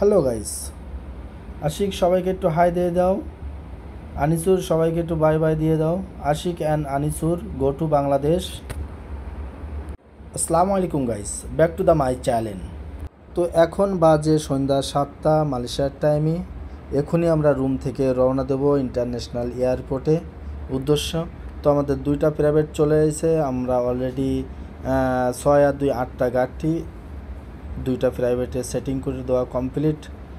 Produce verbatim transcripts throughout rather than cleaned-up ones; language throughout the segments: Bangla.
হ্যালো গাইস, আশিক সবাইকে একটু হাই দিয়ে দাও। আনিসুর সবাইকে একটু বাই বাই দিয়ে দাও। Ashik and Anisur go to Bangladesh. আসসালামু আলাইকুম guys, back to the my channel. তো এখন বাজে সন্ধ্যা সাতটা মালয়েশিয়ার টাইমে। এখনই আমরা রুম থেকে রওনা দেব ইন্টারন্যাশনাল এয়ারপোর্টে উদ্দেশ্য। তো আমাদের দুইটা প্রাইভেট চলে এসেছে। আমরা অলরেডি ছয় আর দুই আটটা গাড়ি দুইটা প্রাইভেটে সেটিং করে দেওয়া কমপ্লিট।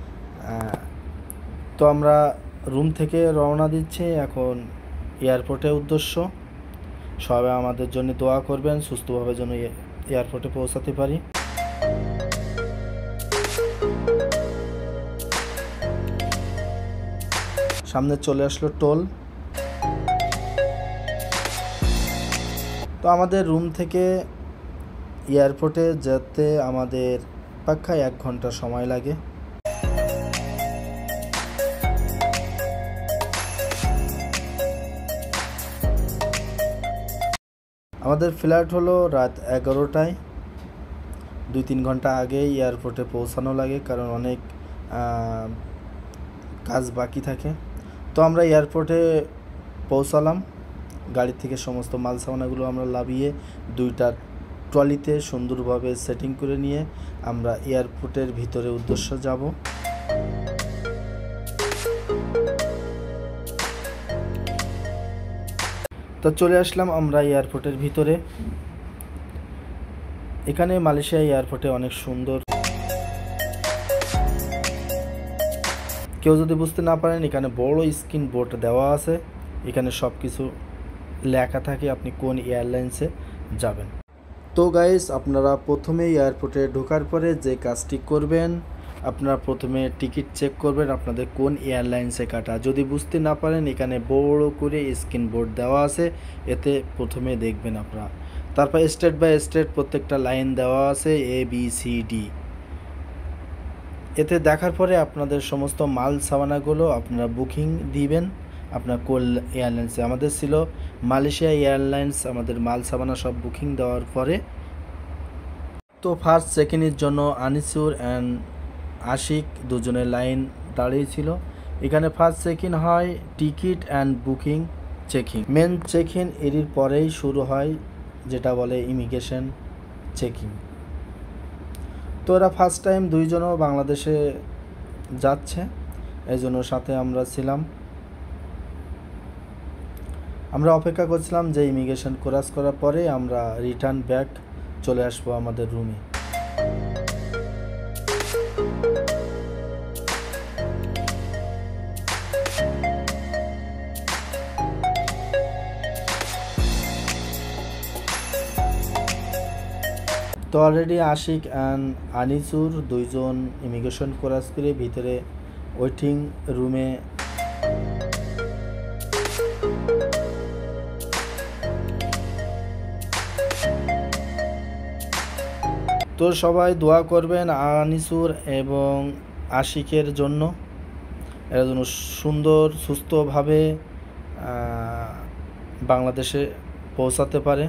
তো আমরা রুম থেকে রওনা দিচ্ছি এখন এয়ারপোর্টের উদ্দেশ্য। সবাই আমাদের জন্য দোয়া করবেন, সুস্থভাবে যেন এয়ারপোর্টে পৌঁছাতে পারি। সামনে চলে আসলো টোল। তো আমাদের রুম থেকে এয়ারপোর্টে যেতে আমাদের পাক্কা এক ঘন্টা সময় লাগে। আমাদের ফ্লাইট হলো রাত এগারোটায়। দুই তিন ঘন্টা আগে এয়ারপোর্টে পৌঁছানো লাগে, কারণ অনেক কাজ বাকি থাকে। তো আমরা এয়ারপোর্টে পৌঁছালাম। গাড়ি থেকে সমস্ত মাল সামানাগুলো আমরা লাভিয়ে দুইটা ট্রলিতে সুন্দরভাবে সেটিং করে নিয়ে আমরা এয়ারপোর্টের ভিতরে উদ্দেশ্য যাব। তো চলে আসলাম আমরা এয়ারপোর্টের ভিতরে। এখানে মালয়েশিয়া এয়ারপোর্টে অনেক সুন্দর। কেউ যদি বুঝতে না পারেন, এখানে বড় স্ক্রিন বোর্ড দেওয়া আছে। এখানে সব কিছু লেখা থাকে আপনি কোন এয়ারলাইন্সে যাবেন। তো গাইস, আপনারা প্রথমে এয়ারপোর্টে ঢোকার পরে যে কাজটি করবেন, আপনারা প্রথমে টিকিট চেক করবেন আপনাদের কোন এয়ারলাইন্সে কাটা। যদি বুঝতে না পারেন, এখানে বড় করে স্ক্রিন বোর্ড দেওয়া আছে, এতে প্রথমে দেখবেন আপনারা। তারপর স্টেট বাই স্টেট প্রত্যেকটা লাইন দেওয়া আছে, এ বি সি ডি। এতে দেখার পরে আপনাদের সমস্ত মাল সামানাগুলো আপনারা বুকিং দিবেন আপনার কোন এয়ারলাইন্সে। আমাদের ছিল মালয়েশিয়া এয়ারলাইন্স। আমাদের মাল সামানা সব বুকিং দেওয়ার পরে তো ফার্স্ট চেকিংয়ের জন্য আনিসুর অ্যান্ড আশিক দুজনের লাইন দাঁড়িয়েছিল। এখানে ফার্স্ট চেকিং হয় ticket and booking checking. Main checking এর পরেই শুরু হয় যেটা বলে ইমিগ্রেশন চেকিং। তো ওরা ফার্স্ট টাইম দুইজনও বাংলাদেশে যাচ্ছে, এই জন্য সাথে আমরা ছিলাম। আমরা অপেক্ষা করছিলাম যে ইমিগ্রেশন ক্রস করার পরে আমরা রিটার্ন ব্যাক চলে আসবো আমাদের রুমে। তো অলরেডি আশিক অ্যান্ড আনিসুর দুইজন ইমিগ্রেশন ক্রস করে ভিতরে ওয়েটিং রুমে। তো সবাই দোয়া করবেন আনিসুর এবং আশিকের জন্য, এরা যেন সুন্দর সুস্থভাবে বাংলাদেশে পৌঁছাতে পারে।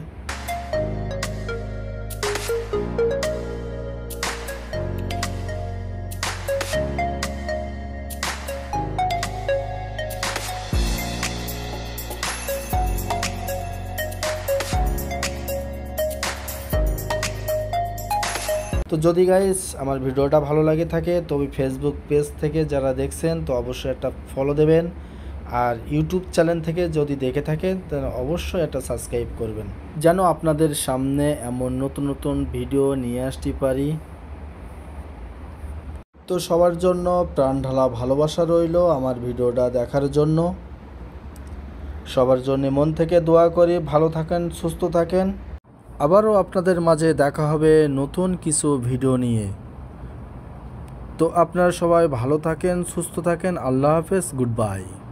তো যদি গাইস আমার ভিডিওটা ভালো লাগে থাকে, তবে ফেসবুক পেজ থেকে যারা দেখছেন তো অবশ্যই একটা ফলো দেবেন। আর ইউটিউব চ্যানেল থেকে যদি দেখে থাকেন তাহলে অবশ্যই একটা সাবস্ক্রাইব করবেন, যেন আপনাদের সামনে এমন নতুন নতুন ভিডিও নিয়ে আসতে পারি। তো সবার জন্য প্রাণ ঢালা ভালোবাসা রইল আমার ভিডিওটা দেখার জন্য। সবার জন্য মন থেকে দোয়া করি ভালো থাকেন, সুস্থ থাকেন। আবারও আপনাদের মাঝে দেখা হবে নতুন কিছু ভিডিও নিয়ে। তো আপনারা সবাই ভালো থাকেন, সুস্থ থাকেন। আল্লাহ হাফেজ, গুড বাই।